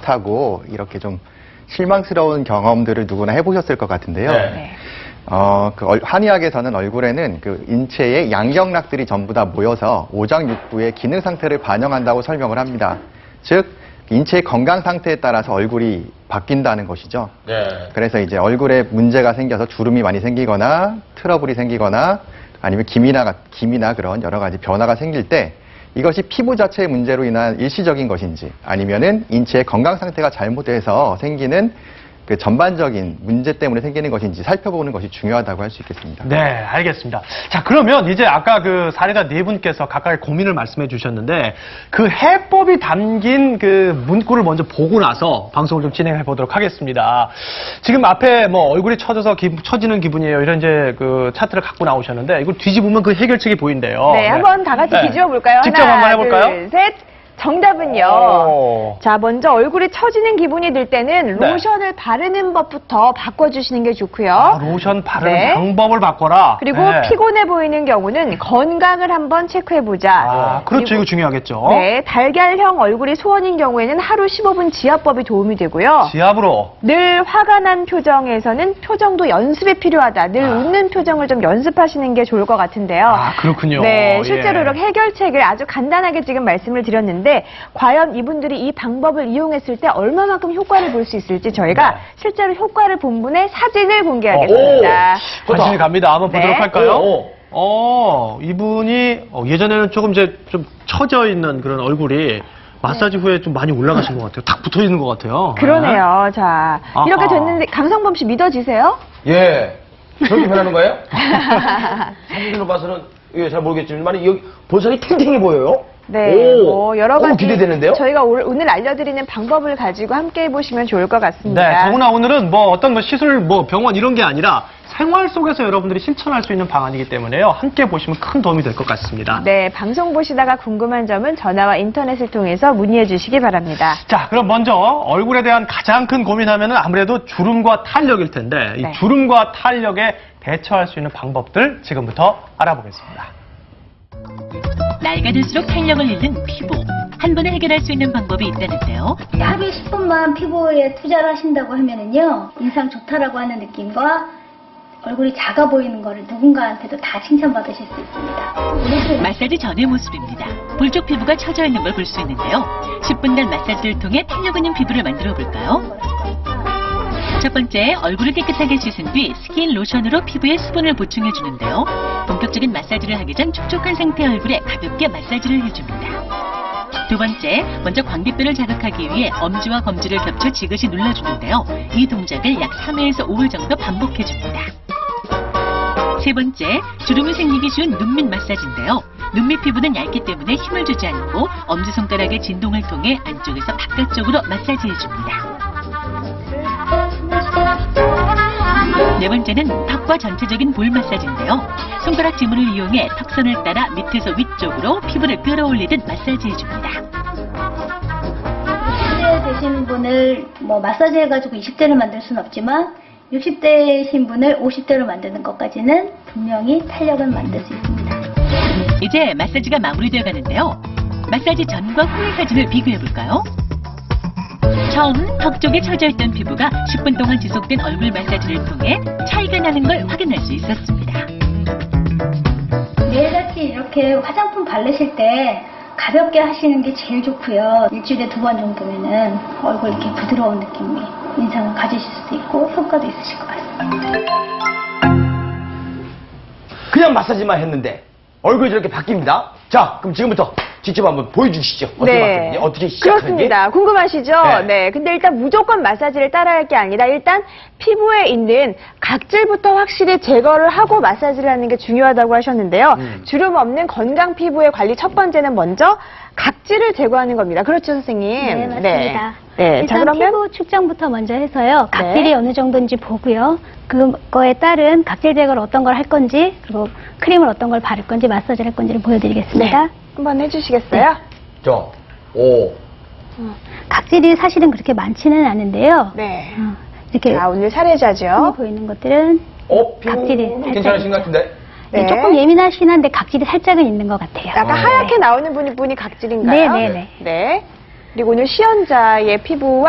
못하고 이렇게 좀 실망스러운 경험들을 누구나 해보셨을 것 같은데요. 네. 한의학에서는 얼굴에는 그 인체의 양경락들이 전부 다 모여서 오장육부의 기능 상태를 반영한다고 설명을 합니다. 즉, 인체의 건강 상태에 따라서 얼굴이 바뀐다는 것이죠. 네. 그래서 이제 얼굴에 문제가 생겨서 주름이 많이 생기거나 트러블이 생기거나 아니면 기미나 그런 여러 가지 변화가 생길 때 이것이 피부 자체의 문제로 인한 일시적인 것인지 아니면은 인체의 건강 상태가 잘못돼서 생기는 그 전반적인 문제 때문에 생기는 것인지 살펴보는 것이 중요하다고 할 수 있겠습니다. 네, 알겠습니다. 자, 그러면 이제 아까 그 사례자 네 분께서 각각의 고민을 말씀해 주셨는데 그 해법이 담긴 그 문구를 먼저 보고 나서 방송을 좀 진행해 보도록 하겠습니다. 지금 앞에 뭐 얼굴이 처지는 기분이에요. 이런 이제 그 차트를 갖고 나오셨는데 이걸 뒤집으면 그 해결책이 보인대요. 네, 한번 다 같이 뒤집어 볼까요? 직접 한번 해볼까요? 둘, 셋. 정답은요. 자, 먼저 얼굴이 처지는 기분이 들 때는 로션을 바르는 법부터 바꿔주시는 게 좋고요. 로션 바르는 방법을 바꿔라. 그리고 피곤해 보이는 경우는 건강을 한번 체크해보자. 그렇죠. 이거 중요하겠죠. 네, 달걀형 얼굴이 소원인 경우에는 하루 15분 지압법이 도움이 되고요. 지압으로. 늘 화가 난 표정에서는 표정도 연습이 필요하다. 늘 웃는 표정을 좀 연습하시는 게 좋을 것 같은데요. 그렇군요. 네, 실제로 이렇게 해결책을 아주 간단하게 지금 말씀을 드렸는데 과연 이분들이 이 방법을 이용했을 때 얼마만큼 효과를 볼 수 있을지 저희가 실제로 효과를 본 분의 사진을 공개하겠습니다. 관심이 갑니다. 한번 보도록 할까요? 이분이 예전에는 조금 이제 좀 처져 있는 그런 얼굴이 마사지 후에 좀 많이 올라가신 것 같아요. 탁 붙어 있는 것 같아요. 그러네요. 자, 이렇게 됐는데 강성범 씨 믿어지세요? 예. 저렇게 변하는 거예요? 사진으로 봐서는 잘 모르겠지만 여기 볼살이 탱탱해 보여요. 네, 여러 가지 기대되는데요? 저희가 오늘 알려드리는 방법을 가지고 함께 해보시면 좋을 것 같습니다. 네, 더구나 오늘은 어떤 시술, 병원 이런 게 아니라 생활 속에서 여러분들이 실천할 수 있는 방안이기 때문에요. 함께 보시면 큰 도움이 될 것 같습니다. 네, 방송 보시다가 궁금한 점은 전화와 인터넷을 통해서 문의해 주시기 바랍니다. 자, 그럼 먼저 얼굴에 대한 가장 큰 고민하면은 아무래도 주름과 탄력일 텐데 이 주름과 탄력에 대처할 수 있는 방법들 지금부터 알아보겠습니다. 나이가 들수록 탄력을 잃는 피부. 한 번에 해결할 수 있는 방법이 있다는데요. 하루에 10분만 피부에 투자를 하신다고 하면은요, 인상 좋다라고 하는 느낌과 얼굴이 작아 보이는 거를 누군가한테도 다 칭찬받으실 수 있습니다. 마사지 전의 모습입니다. 볼 쪽 피부가 처져 있는 걸 볼 수 있는데요. 10분간 마사지를 통해 탄력 있는 피부를 만들어 볼까요? 첫 번째, 얼굴을 깨끗하게 씻은 뒤 스킨 로션으로 피부에 수분을 보충해 주는데요. 본격적인 마사지를 하기 전 촉촉한 상태의 얼굴에 가볍게 마사지를 해줍니다. 두 번째, 먼저 광대뼈를 자극하기 위해 엄지와 검지를 겹쳐 지그시 눌러주는데요. 이 동작을 약 3회에서 5회 정도 반복해줍니다. 세 번째, 주름이 생기기 쉬운 눈밑 마사지인데요. 눈밑 피부는 얇기 때문에 힘을 주지 않고 엄지손가락의 진동을 통해 안쪽에서 바깥쪽으로 마사지해줍니다. 네 번째는 턱과 전체적인 볼 마사지인데요. 손가락 지문을 이용해 턱선을 따라 밑에서 위쪽으로 피부를 끌어올리듯 마사지해줍니다. 20대 되시는 분을 마사지 해가지고 20대를 만들 수는 없지만 60대이신 분을 50대로 만드는 것까지는 분명히 탄력을 만들 수 있습니다. 이제 마사지가 마무리되어 가는데요. 마사지 전과 후의 사진을 비교해볼까요? 처음 턱 쪽에 처져있던 피부가 10분 동안 지속된 얼굴 마사지를 통해 차이가 나는 걸 확인할 수 있었습니다. 매일같이 이렇게 화장품 바르실 때 가볍게 하시는 게 제일 좋고요. 일주일에 2번 정도면은 얼굴 이렇게 부드러운 느낌의 인상을 가지실 수도 있고 효과도 있으실 것 같습니다. 그냥 마사지만 했는데 얼굴이 저렇게 바뀝니다. 자, 그럼 지금부터 직접 한번 보여주시죠. 어떻게 바뀌는지, 어떻게 시작하는지. 그렇습니다. 궁금하시죠? 네. 근데 일단 무조건 마사지를 따라할 게 아니라 일단 피부에 있는 각질부터 확실히 제거를 하고 마사지를 하는 게 중요하다고 하셨는데요. 주름 없는 건강 피부의 관리 첫 번째는 먼저 각질을 제거하는 겁니다. 그렇죠, 선생님? 네, 맞습니다. 네. 일단 자, 그러면 피부 측정부터 먼저 해서요. 각질이 어느 정도인지 보고요. 그거에 따른 각질 제거를 어떤 걸 할 건지, 그리고 크림을 어떤 걸 바를 건지, 마사지를 할 건지를 보여드리겠습니다. 네. 한번 해주시겠어요? 각질이 사실은 그렇게 많지는 않은데요. 네. 이렇게 자, 오늘 사례자죠. 보이는 것들은 각질이 살짝 괜찮으신 것 같은데? 네, 조금 예민하시긴 한데 각질이 살짝은 있는 것 같아요. 약간 하얗게 나오는 분이 각질인가요? 네네네. 네. 그리고 오늘 시연자의 피부와